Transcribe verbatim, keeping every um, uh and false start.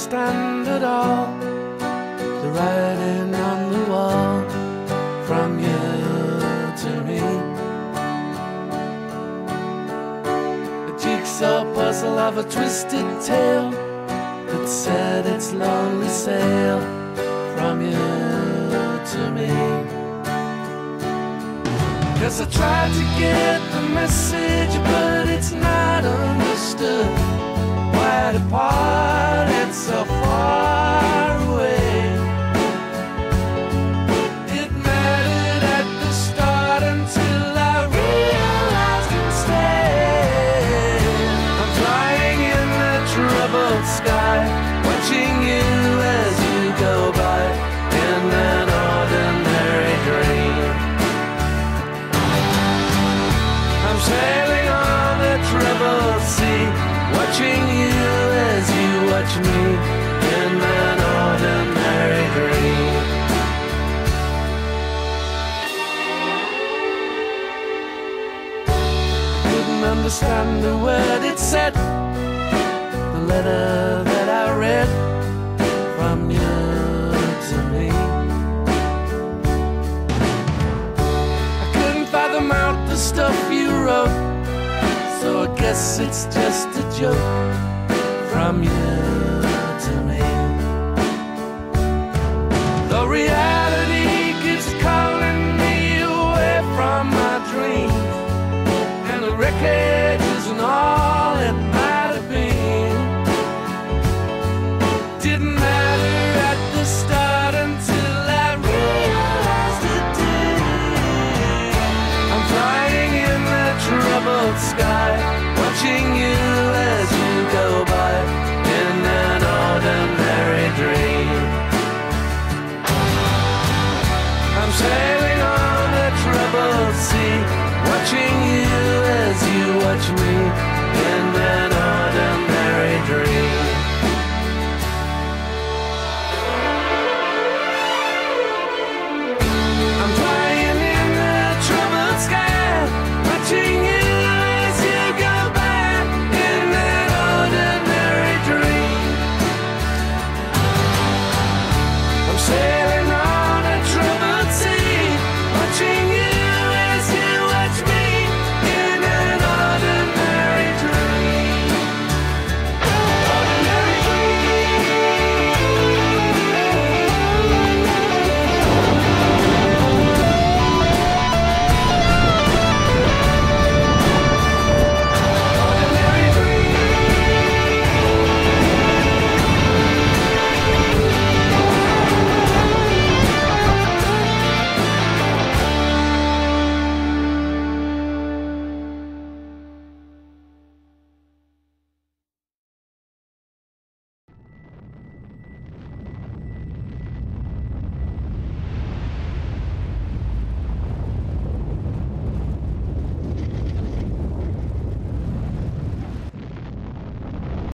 understand at all the writing on the wall from you to me. A jigsaw puzzle of a twisted tale that said its lonely sail from you to me. 'Cause I tried to get the message, but it's not understood. Wide apart, it's so far away. It mattered at the start until I realized instead I'm flying in the troubled sky, watching you as you go by in an ordinary dream. I'm sailing on the troubled sea, watching you as you watch me in an ordinary dream. Couldn't understand the word it said, the letter that I read from you to me. I couldn't fathom out the stuff you wrote, so I guess it's just a joke from you to me. The reality keeps calling me away from my dreams, and the wreckage isn't all it might have been. Didn't matter at the start until I realized it did. I'm flying in the troubled sky, watching you as you go by in an ordinary dream. I'm saying